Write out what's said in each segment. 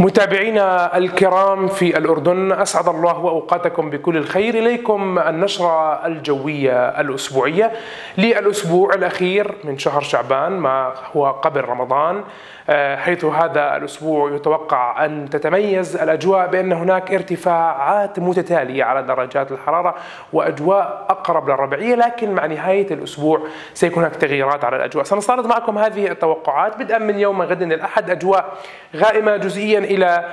متابعينا الكرام في الأردن، أسعد الله أوقاتكم بكل الخير. إليكم النشرة الجوية الأسبوعية للأسبوع الأخير من شهر شعبان، ما هو قبل رمضان، حيث هذا الأسبوع يتوقع أن تتميز الأجواء بأن هناك ارتفاعات متتالية على درجات الحرارة وأجواء أقرب للربيعية، لكن مع نهاية الأسبوع سيكون هناك تغييرات على الأجواء. سنستعرض معكم هذه التوقعات بدءا من يوم غد الأحد. أجواء غائمة جزئيا إلى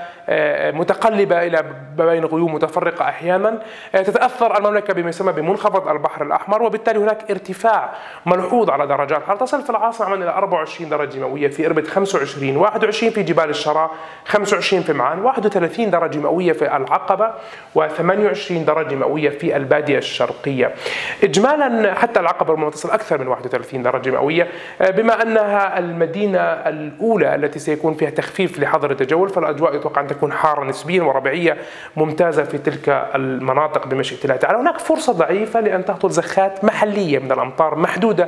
متقلبة إلى بين غيوم متفرقة أحيانا. تتأثر المملكة بما يسمى بمنخفض البحر الأحمر، وبالتالي هناك ارتفاع ملحوظ على درجات الحرارة. تصل في العاصمة عمان إلى 24 درجة مئوية، في إربد 25، 21 في جبال الشراء، 25 في معان، 31 درجة مئوية في العقبة، و28 درجة مئوية في البادية الشرقية. إجمالا حتى العقبة ربما تصل أكثر من 31 درجة مئوية، بما أنها المدينة الأولى التي سيكون فيها تخفيف لحظر التجول، فالأجواء يتوقع أن تكون حارة نسبيا وربيعية ممتازة في تلك المناطق بمشيئة الله تعالى. هناك فرصة ضعيفة لأن تهطل زخات محلية من الأمطار محدودة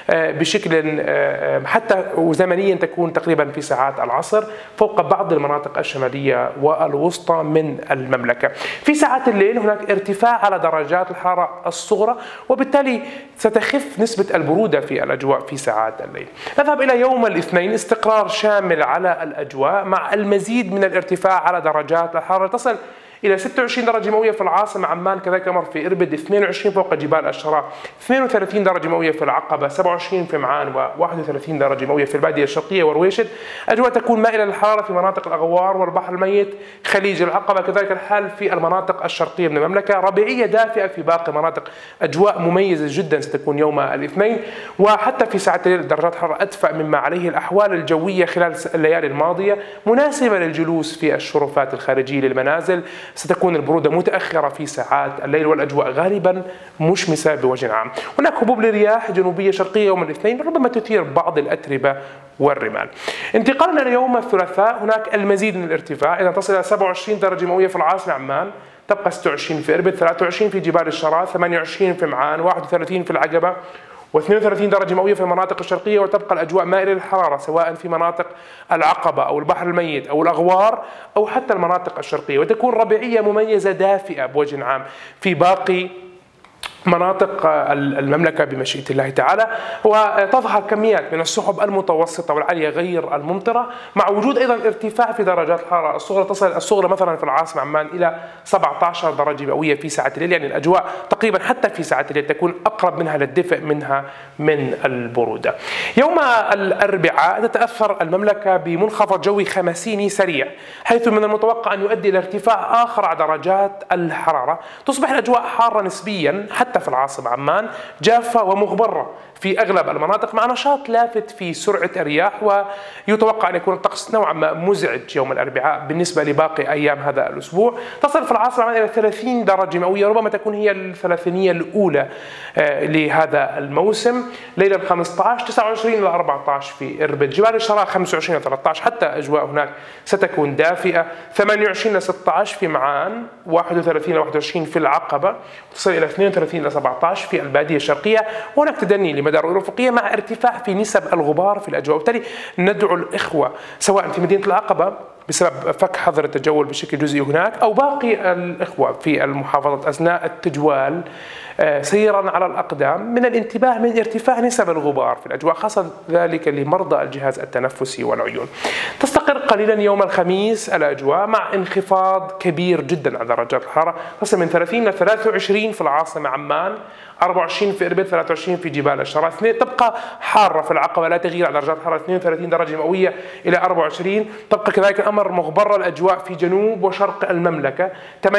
بشكل حتى وزمنيا تكون تقريبا في ساعات العصر فوق بعض المناطق الشمالية والوسطى من المملكة. في ساعات الليل هناك ارتفاع على درجات الحرارة الصغرى، وبالتالي ستخف نسبة البرودة في الأجواء في ساعات الليل. نذهب إلى يوم الاثنين، استقرار شامل على الأجواء مع المزيد من الارتفاع على درجات الحرارة، تصل إلى 26 درجة مئوية في العاصمة عمان، كذلك الأمر في إربد 22 فوق جبال الشراء، 32 درجة مئوية في العقبة، 27 في معان، و31 درجة مئوية في البادية الشرقية ورويشد. أجواء تكون مائلة للحرارة في مناطق الأغوار والبحر الميت، خليج العقبة، كذلك الحال في المناطق الشرقية من المملكة. ربيعية دافئة في باقي المناطق، أجواء مميزة جدا ستكون يوم الاثنين، وحتى في ساعات الليل درجات حرارة أدفأ مما عليه الأحوال الجوية خلال الليالي الماضية، مناسبة للجلوس في الشرفات الخارجية للمنازل. ستكون البرودة متأخرة في ساعات الليل، والأجواء غالبا مشمسة بوجه عام. هناك هبوب لرياح جنوبية شرقية يوم الاثنين ربما تثير بعض الأتربة والرمال. انتقالا إلى يوم الثلاثاء، هناك المزيد من الارتفاع، إذا تصل إلى 27 درجة مئوية في العاصمة عمان، تبقى 26 في إربد، 23 في جبال الشراء، 28 في معان، 31 في العقبة، و32 درجة مئوية في المناطق الشرقية. وتبقى الأجواء مائلة للحرارة سواء في مناطق العقبة أو البحر الميت أو الأغوار أو حتى المناطق الشرقية، وتكون ربيعية مميزة دافئة بوجه عام في باقي مناطق المملكة بمشيئة الله تعالى. وتظهر كميات من السحب المتوسطة والعالية غير الممطرة، مع وجود أيضا ارتفاع في درجات الحرارة الصغرى. تصل الصغرى مثلا في العاصمة عمان إلى 17 درجة مئوية في ساعة الليل، يعني الأجواء تقريبا حتى في ساعة الليل تكون أقرب منها للدفء منها من البرودة. يوم الأربعاء تتأثر المملكة بمنخفض جوي خمسيني سريع، حيث من المتوقع أن يؤدي إلى ارتفاع آخر على درجات الحرارة. تصبح الأجواء حارة نسبيا حتى في العاصمة عمان، جافة ومغبرة في أغلب المناطق، مع نشاط لافت في سرعة الرياح، ويتوقع أن يكون الطقس نوعا ما مزعج يوم الأربعاء بالنسبة لباقي أيام هذا الأسبوع. تصل في العاصمة عمان إلى 30 درجة مئوية، ربما تكون هي الثلاثينية الأولى لهذا الموسم. ليلة 15 29 إلى 14 في إربد، جبال الشراء 25 إلى 13، حتى أجواء هناك ستكون دافئة، 28 إلى 16 في معان، 31 إلى 21 في العقبة، وتصل إلى 32 إلى 17 في البادية الشرقية. وهناك تدني لمدى الرؤية الأفقية مع ارتفاع في نسب الغبار في الأجواء، وبالتالي ندعو الإخوة سواء في مدينة العقبة بسبب فك حظر التجول بشكل جزئي هناك، أو باقي الإخوة في المحافظة أثناء التجوال سيرا على الأقدام، من الانتباه من ارتفاع نسب الغبار في الأجواء، خاصة ذلك لمرضى الجهاز التنفسي والعيون. تستقر قليلا يوم الخميس الأجواء مع انخفاض كبير جدا على درجات الحرارة، تصل من 30 إلى 23 في العاصمة عمان، 24 في إربد، 23 في جبال الشراء. تبقى حارة في العقبة، لا تغيير على درجات الحرارة، 32 درجة مئوية إلى 24. تبقى كذلك الأمر مغبرة الأجواء في جنوب وشرق المملكة،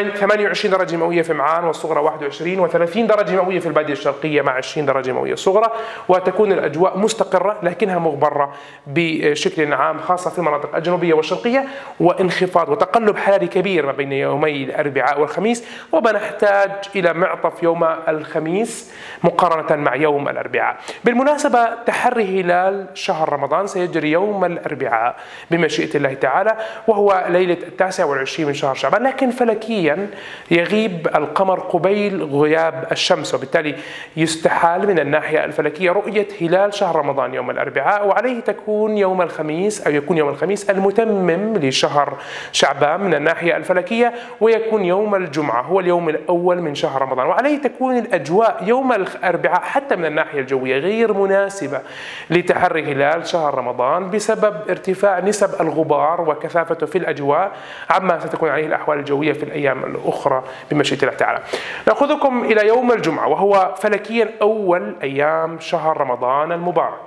28 درجة مئوية في معان والصغرى 21، و30 درجة مئوية في البادية الشرقية مع 20 درجة مئوية صغرى. وتكون الأجواء مستقرة لكنها مغبرة بشكل عام، خاصة في المناطق الجنوبية والشرقية، وانخفاض وتقلب حراري كبير ما بين يومي الأربعاء والخميس، وبنحتاج إلى معطف يوم الخميس مقارنة مع يوم الأربعاء. بالمناسبة تحري هلال شهر رمضان سيجري يوم الأربعاء بمشيئة الله تعالى، وهو ليلة 29 من شهر شعبان، لكن فلكيا يغيب القمر قبيل غياب الشمس، وبالتالي يستحال من الناحية الفلكية رؤية هلال شهر رمضان يوم الأربعاء، وعليه تكون يوم الخميس أو يكون يوم الخميس المتمم لشهر شعبان من الناحية الفلكية، ويكون يوم الجمعة هو اليوم الأول من شهر رمضان، وعليه تكون الأجواء يوم الأربعاء حتى من الناحية الجوية غير مناسبة لتحري هلال شهر رمضان بسبب ارتفاع نسب الغبار وكثافته في الأجواء عما ستكون عليه الأحوال الجوية في الأيام الأخرى بمشيئة الله تعالى. نأخذكم إلى يوم الجمعة وهو فلكيا أول أيام شهر رمضان المبارك.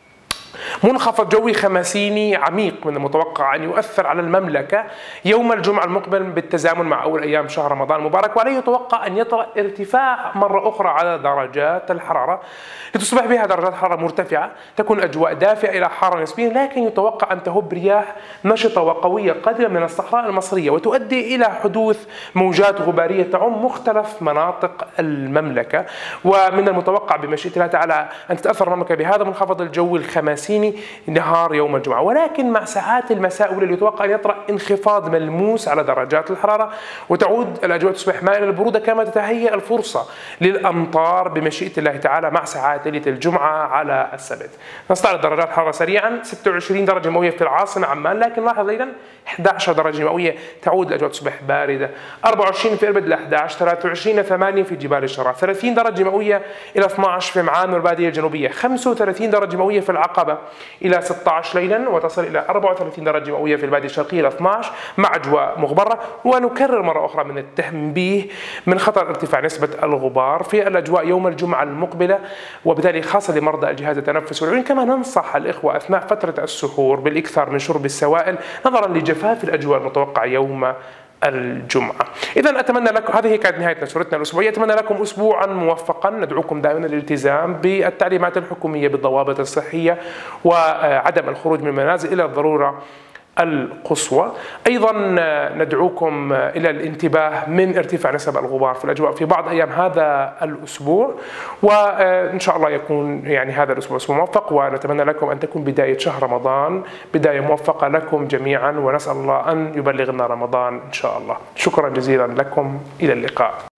منخفض جوي خماسيني عميق من المتوقع أن يؤثر على المملكة يوم الجمعة المقبل بالتزامن مع أول أيام شهر رمضان المبارك، وعليه يتوقع أن يطرأ ارتفاع مرة أخرى على درجات الحرارة لتصبح بها درجات حرارة مرتفعة، تكون أجواء دافئة إلى حارة نسبيا، لكن يتوقع أن تهب رياح نشطة وقوية قادمة من الصحراء المصرية وتؤدي إلى حدوث موجات غبارية تعم مختلف مناطق المملكة. ومن المتوقع بمشيئة الله تعالى أن تتأثر المملكة بهذا المنخفض الجوي الخماسيني نهار يوم الجمعة، ولكن مع ساعات المساء والليل يتوقع أن يطرأ انخفاض ملموس على درجات الحرارة وتعود الأجواء تصبح مائلة للبرودة، كما تتهيأ الفرصة للأمطار بمشيئة الله تعالى مع ساعات ليلة الجمعة على السبت. نستعرض درجات الحرارة سريعا. 26 درجة مئوية في العاصمة عمان، لكن لاحظ أيضا 11 درجة مئوية تعود الأجواء تصبح باردة. 24 في إربد إلى 11، 23 إلى 8 في جبال الشراء، 30 درجة مئوية إلى 12 في معان والبادية الجنوبية، 35 درجة مئوية في العقبة إلى 16 ليلا، وتصل إلى 34 درجة مئوية في البادية الشرقية إلى 12 مع أجواء مغبرة. ونكرر مرة أخرى من التنبيه من خطر ارتفاع نسبة الغبار في الأجواء يوم الجمعة المقبلة، وبالتالي خاصة لمرضى الجهاز التنفسي والعيون. كما ننصح الإخوة أثناء فترة السحور بالإكثار من شرب السوائل نظرا لجفاف الأجواء المتوقعة يوم الجمعة. إذا أتمنى لكم، هذه كانت نهاية نشرتنا الأسبوعية، أتمنى لكم أسبوعا موفقا. ندعوكم دائما للالتزام بالتعليمات الحكومية بالضوابط الصحية وعدم الخروج من المنازل إلى الضرورة القصوى. أيضا ندعوكم إلى الانتباه من ارتفاع نسب الغبار في الأجواء في بعض أيام هذا الأسبوع، وإن شاء الله يكون هذا الأسبوع أسبوع موفق، ونتمنى لكم أن تكون بداية شهر رمضان بداية موفقة لكم جميعا، ونسأل الله أن يبلغنا رمضان إن شاء الله. شكرا جزيلا لكم، إلى اللقاء.